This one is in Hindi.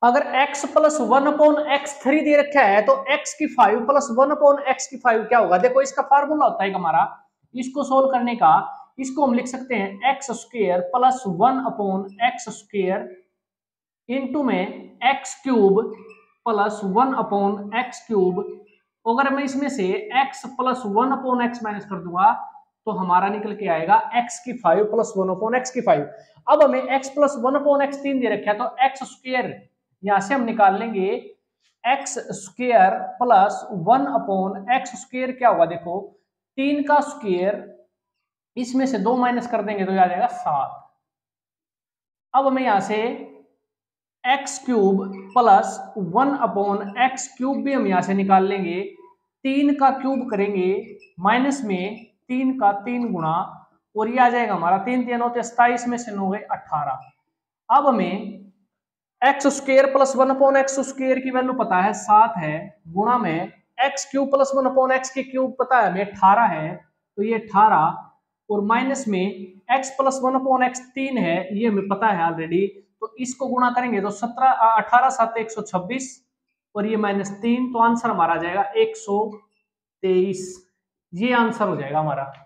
अगर x प्लस 1/x3 दे रखा है तो x की 5 प्लस 1/x की 5 क्या होगा? देखो इसका फार्मूला होता है हमारा, इसको सोल्व करने का, इसको हम लिख सकते हैं x square plus 1/x² into में x³ प्लस 1/x³। अगर मैं इसमें से x प्लस 1/x माइनस कर दूंगा तो हमारा निकल के आएगा x की 5 प्लस 1/x की 5। अब हमें x प्लस 1/x3 दे रखा है तो x² यहां से हम निकाल लेंगे x² प्लस 1/x² क्या होगा? देखो 3 का स्क्वायर, इसमें से 2 माइनस कर देंगे तो आ जाएगा 7। अब हमें यहां से x³ प्लस 1/x³ भी हम यहां से निकाल लेंगे। 3 का क्यूब करेंगे माइनस में 3 का 3 गुणा, और ये आ जाएगा हमारा 3 3 होते 27 में से 9 गए 18। अब हमें x² प्लस 1/x² की वैल्यू पता है 7 है, गुणा में x³ प्लस 1/x की क्यूब पता है हमें 18 है, तो ये 18, और माइनस में x प्लस 1/x 3 है, ये हमें पता है ऑलरेडी, तो इसको गुणा करेंगे तो 18 7 126, और ये -3, तो आंसर हमारा आ जाएगा 123। ये आंसर हो जाएगा हमारा।